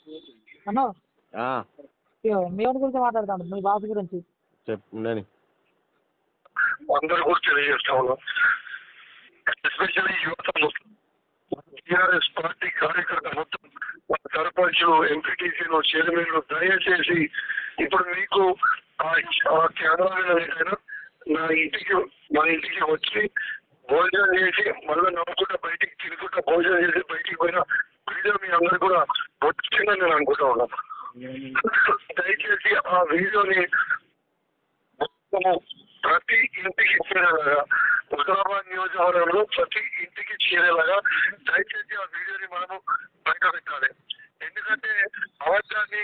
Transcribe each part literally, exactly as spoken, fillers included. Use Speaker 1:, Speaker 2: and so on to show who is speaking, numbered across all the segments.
Speaker 1: అన్నా
Speaker 2: ఆ,
Speaker 1: మీ వాడి గురించి మాట్లాడతాను, మీ బాస్ గురించి.
Speaker 2: చెప్పండి.
Speaker 3: అందరు కూడా తెలియజేస్తా ఉన్నాం. ఎస్పెషల్లీ యువత మొత్తం టీఆర్ఎస్ పార్టీ కార్యకర్త మొత్తం సర్పంచ్లు, ఎంపీటీసీలు, చైర్మన్లు దయచేసి ఇప్పుడు మీకు ఆ కెమెరా నా ఇంటికి మా ఇంటికి వచ్చి భోజనం చేసి మళ్ళీ నవ్వుకుంటా బయటికి తిరుగుకుంటా భోజనం చేసి బయటికి పోయిన వీడియో మీ అందరు కూడా వచ్చిందని నేను అనుకుంటా ఉన్నాను. దయచేసి ఆ వీడియోని మొత్తము ప్రతి ఇంటికి చేరేలాగా, హుజరాబాద్ నియోజకవర్గంలో ప్రతి ఇంటికి చేరేలాగా దయచేసి ఆ వీడియోని మనము బయట పెట్టాలి. ఎందుకంటే అబద్ధాన్ని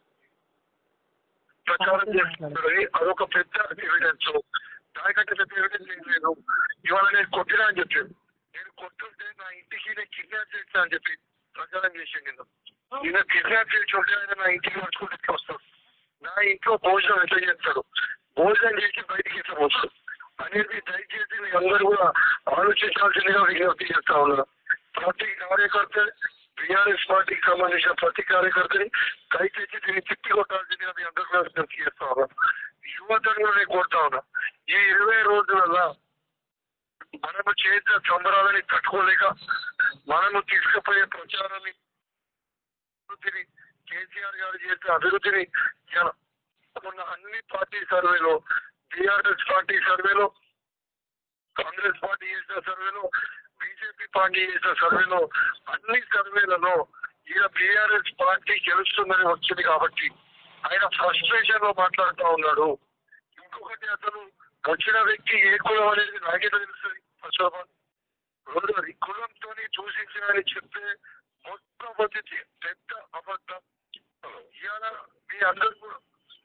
Speaker 3: ప్రచారం చేస్తున్నది అదొక పెద్ద ఎవిడెన్స్. దానికంటే పెద్ద ఎవిడెన్స్ ఏం లేదు. ఇవాళ నేను కొట్టినా అని చెప్పాను, నేను కొట్టుంటే నా ఇంటికి నేను కిడ్నాప్ చేస్తా అని చెప్పి ప్రచారం చేసింది. నేను నేను కిడ్నాప్ చేసి ఉంటే ఆయన నా ఇంటికి వచ్చుకుంటే ఎట్లా వస్తాడు, నా ఇంట్లో భోజనం ఎట్లా చేస్తాడు, భోజనం చేసి బయటికి ఎట్లా వస్తాడు అనేది దయచేసి మీ అందరూ కూడా ఆలోచించాల్సిందిగా విజ్ఞప్తి చేస్తా ఉన్నారు. ప్రతి కార్యకర్త టీఆర్ఎస్ పార్టీకి సంబంధించిన ప్రతి కార్యకర్తని దయచేసి దీన్ని తిప్పి కొట్టాల్సిందిగా మీ అందరూ కూడా విజ్ఞప్తి చేస్తా ఉన్నాం. యువతను కూడా నేను కోరుతా ఉన్నా, ఈ ఇరవై రోజులలో మనము చేసిన సంబరాలని తట్టుకోలేక మనము తీసుకుపోయే ప్రచారాన్ని అభివృద్ధిని కేసీఆర్ గారు చేసిన అభివృద్ధిని ఉన్న అన్ని పార్టీ సర్వేలో, టీఆర్ఎస్ పార్టీ సర్వేలో, కాంగ్రెస్ పార్టీ చేసిన సర్వేలో, బీజేపీ పార్టీ చేసిన సర్వేలో, అన్ని సర్వేలలో ఈయన టీఆర్ఎస్ పార్టీ గెలుస్తుందని వచ్చింది కాబట్టి ఆయన ఫ్రస్ట్రేషన్ లో మాట్లాడుతూ ఉన్నాడు. ఇంకొకటి అసలు వచ్చిన వ్యక్తి ఏ కులం అనేది నాకే తెలుస్తుంది. ఫస్ట్ ఆఫ్ ఆల్ రెండోది కులంతో చూసించాలని చెప్తే మొట్టమొదటి పెద్ద అబద్ధం. ఇవాళ మీ అందరూ కూడా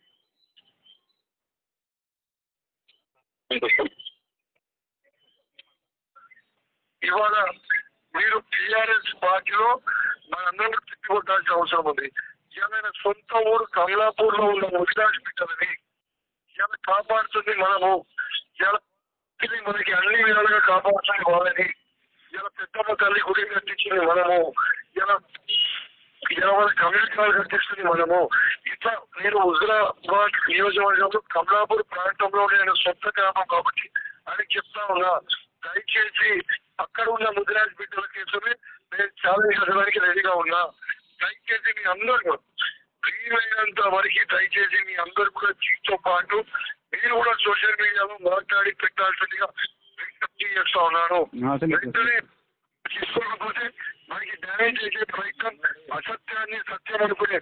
Speaker 3: ఇవాళ మీరు టీఆర్ఎస్ పార్టీలో మనందరూ తిప్పికొట్టాల్సిన అవసరం ఉంది. ఇవాళ సొంత ఊరు కమలాపూర్ లో ఉన్న ముఖ్య హాస్పిటల్ని ఇవాళ కాపాడుతుంది మనము. ఇవాళ మనకి అన్ని విధాలుగా కాపాడుతుంది వాళ్ళని. ఇలా పెద్దమ్మ తల్లి గుడి కట్టించింది మనము. ఇలా ఇలా వాళ్ళ కమ్యూనిటీ కట్టిస్తుంది మనము. ఇట్లా నేను హుజరాబాద్ నియోజకవర్గంలో కమలాపూర్ ప్రాంతంలో నేను సొంత గ్రామం కాబట్టి అని చెప్తా ఉన్నా. దయచేసి అక్కడ ఉన్న ముదిరాజ్ బిడ్డల కేసుని నేను ఛాలెంజ్ చేసడానికి రెడీగా ఉన్నా. దయచేసి మీ అందరూ వీలైనంత వరకు దయచేసి మీ అందరు కూడా దీంతో పాటు మీరు కూడా సోషల్ మీడియాలో మాట్లాడి పెట్టాల్సిందిగా విజ్ఞప్తి చేస్తా ఉన్నాను. వెంటనే తీసుకోకపోతే మనకి డ్యామేజ్ చేసే ప్రయత్నం, అసత్యాన్ని సత్యం అనుకునే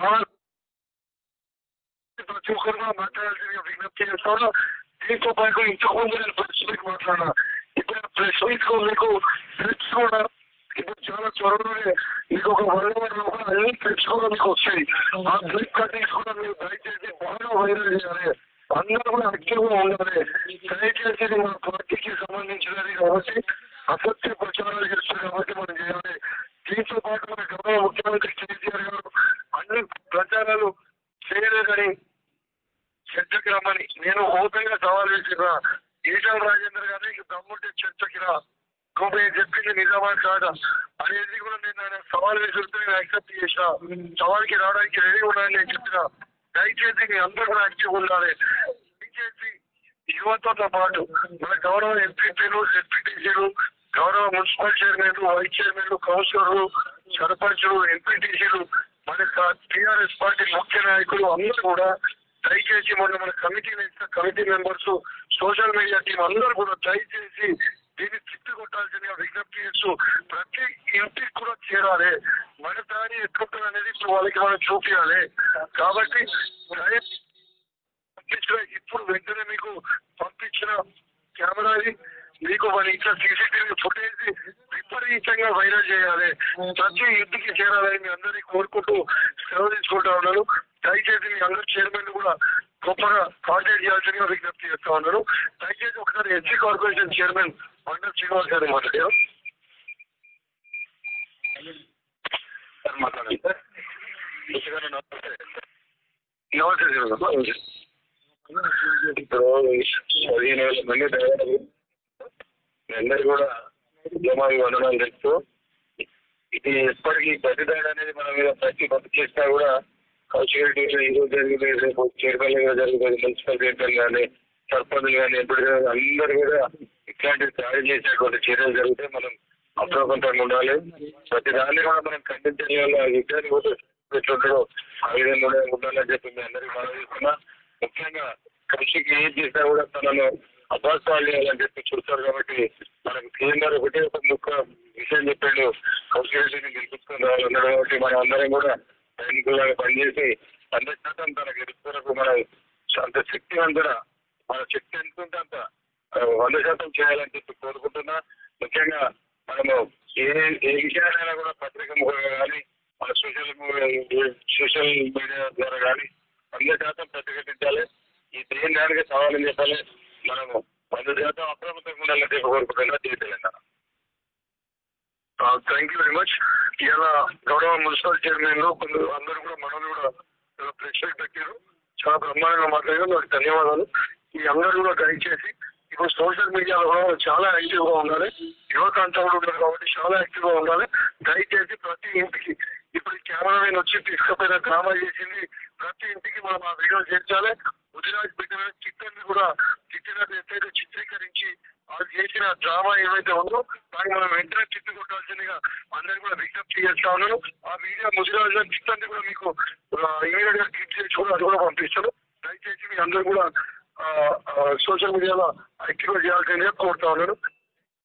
Speaker 3: ప్రతి ఒక్కరు కూడా మాట్లాడాల్సిందిగా విజ్ఞప్తి చేస్తా ఉన్నా. దీంతో పాటు ఇంతకుముందు నేను ప్రెస్ మీట్ మాట్లాడినా. ఇప్పుడు ప్రెస్ మీట్ మీకు ప్రెస్ కూడా ఇప్పుడు చాలా త్వరలోనే మీకు ఒక వన్ అవర్ లో కూడా అన్ని క్లిప్స్ కూడా మీకు వస్తాయి. ఆ క్లిప్ కటింగ్స్ కూడా మీరు దయచేసి బాగా వైరల్ చేయాలి. అందరూ కూడా యాక్టివ్గా ఉండాలి. దయచేసి మన పార్టీకి సంబంధించినది కాబట్టి అసత్య ప్రచారాలు చేస్తారు కాబట్టి మనం చేయాలి. దీంతో పాటు మన గౌరవ ముఖ్యమంత్రి కేసీఆర్ గారు అన్ని ప్రచారాలు చేయలేదని చర్చకి రమ్మని నేను ఓపెన్ గా సవాల్ చేసినా. ఈటల రాజేందర్ గారిని దమ్ముంటే చర్చకి రా, నువ్వు చెప్పింది నిజమా కాదా అనేది కూడా నేను ఆయన సవాల్ వేసుకుంటే నేను యాక్సెప్ట్ చేసిన. సవాల్కి రావడానికి రెడీ ఉండాలని నేను చెప్పిన. దయచేసి మీ అందరూ కూడా యాక్టివ్ ఉండాలి. దయచేసి యువతతో పాటు మన గౌరవ ఎంపీపీలు, ఎంపీటీసీలు, గౌరవ మున్సిపల్ చైర్మన్లు, వైస్ చైర్మన్లు, కౌన్సిలర్లు, సర్పంచ్లు, ఎంపీటీసీలు, మన టీఆర్ఎస్ పార్టీ ముఖ్య నాయకులు అందరూ కూడా దయచేసి మొన్న మన కమిటీలో ఇచ్చిన committee members, social media team అందరూ కూడా దయచేసి దీన్ని తిప్పి కొట్టాల్సిందిగా విజ్ఞప్తి చేస్తూ ప్రతి ఇంటికి కూడా చేరాలి. మన దారి ఎట్లుంటుంది అనేది ఇప్పుడు వాళ్ళకి మనం చూపించాలి. కాబట్టి ఇప్పుడు వెంటనే మీకు పంపించిన కెమెరాని మీకు మన ఇంట్లో సీసీటీవీ ఫుటేజ్ విపరీతంగా వైరల్ చేయాలి. ప్రతి ఇంటికి చేరాలని మీ అందరినీ కోరుకుంటూ సెలవు తీసుకుంటా ఉన్నాను. దయచేసి మీ అందరు చైర్మన్ కూడా గొప్పగా కాంటాక్ట్ చేయాల్సిందిగా విజ్ఞప్తి చేస్తా ఉన్నారు. దయచేసి ఒకసారి ఎస్సీ కార్పొరేషన్ చైర్మన్ మండల శ్రీనివాస్ గారు మాట్లాడారు. మాట్లాడండి సార్. నమస్తే నమస్తే. ఇప్పుడు పదిహేను వేల మంది డ్రైవర్లు అందరు కూడా ఉద్యమాలు వందనాలు చెప్తూ ఇది ఎప్పటికీ బతిదాడు అనేది మన మీద ప్రతి బతి చేసినా కూడా కౌశిక్ రెడ్డి ఈ రోజు జరిగింది, రేపు చైర్మన్ గా జరుగుతుంది, మున్సిపల్ చైర్మన్ కానీ సర్పంచ్ కానీ ఎప్పుడు అందరు కూడా ఇట్లాంటి దాడి చేసేటువంటి చర్యలు జరిగితే మనం అప్రమత్తంగా ఉండాలి. ప్రతి దాన్ని కూడా మనం ఖండించే యుద్ధాన్ని కూడా ఎట్లుంటాడో ఆ విధంగా కూడా ఉండాలని చెప్పి మీ అందరికీ మనం చేస్తున్నా. ముఖ్యంగా కౌశిక్ ఏం చేసినా కూడా తనను అభాసాలు చేయాలని చెప్పి చూస్తారు కాబట్టి మనకు కేంద్రం ఒకటే ఒక ముఖ్య విషయం చెప్పాడు, కౌశిక్ రెడ్డిని గెలిపించుకుని రావాలన్నాడు. కాబట్టి మనం అందరం కూడా సైనికులాగా పనిచేసి వంద శాతం తనకు ఎదుర్కొరకు మనం అంత శక్తివంతుడ మన శక్తి ఎంత ఉంటే అంత వంద శాతం చేయాలని చెప్పి కోరుకుంటున్నా. ముఖ్యంగా మనము ఏ ఏ విషయాలైనా కూడా పత్రిక ముఖంగా కానీ మన సోషల్ సోషల్ మీడియా ద్వారా కానీ వంద శాతం ప్రతిఘటించాలి. ఈ దేని దానికి సవాలని చెప్పాలి. మనము వంద శాతం అప్రమత్తంగా ఉండాలని చెప్పి కోరుకుంటున్నా. Telangana thank you very much. ఇలా గౌరవ మున్సిపల్ చైర్మన్ లో కొందరు అందరూ కూడా మనల్ని కూడా ప్రేక్షకులు పెట్టారు. చాలా బ్రహ్మాండంగా మాట్లాడారు. వారికి ధన్యవాదాలు. ఈ అందరూ కూడా దయచేసి ఇప్పుడు సోషల్ మీడియాలో కూడా చాలా యాక్టివ్ గా ఉండాలి. యువత అంతా కూడా ఉన్నారు కాబట్టి చాలా యాక్టివ్ గా ఉండాలి. దయచేసి ప్రతి ఇంటికి ఇప్పుడు కెమెరామెన్ వచ్చి తీసుకుపోయిన డ్రామా చేసింది ప్రతి ఇంటికి మనం ఆ వీడియో చేర్చాలి. ముదిరాజ్ పెట్టిన చిత్రాన్ని కూడా చిత్రాన్ని ఎట్లయితే చిత్రీకరించి వాళ్ళు చేసిన డ్రామా ఏమైతే ఉందో దాన్ని మనం వెంటనే చిత్తు కొట్టాల్సిందిగా అందరినీ కూడా విజ్ఞప్తి చేస్తా ఉన్నాను. ఆ వీడియో ముదిరాజ్ చిత్రాన్ని కూడా మీకు ఇమీడియట్ గా క్లిక్ చేసి కూడా అది కూడా పంపిస్తాను. దయచేసి మీ అందరూ కూడా సోషల్ మీడియాలో యాక్టివ్ చేయాల్సిందిగా కోరుతా ఉన్నాను.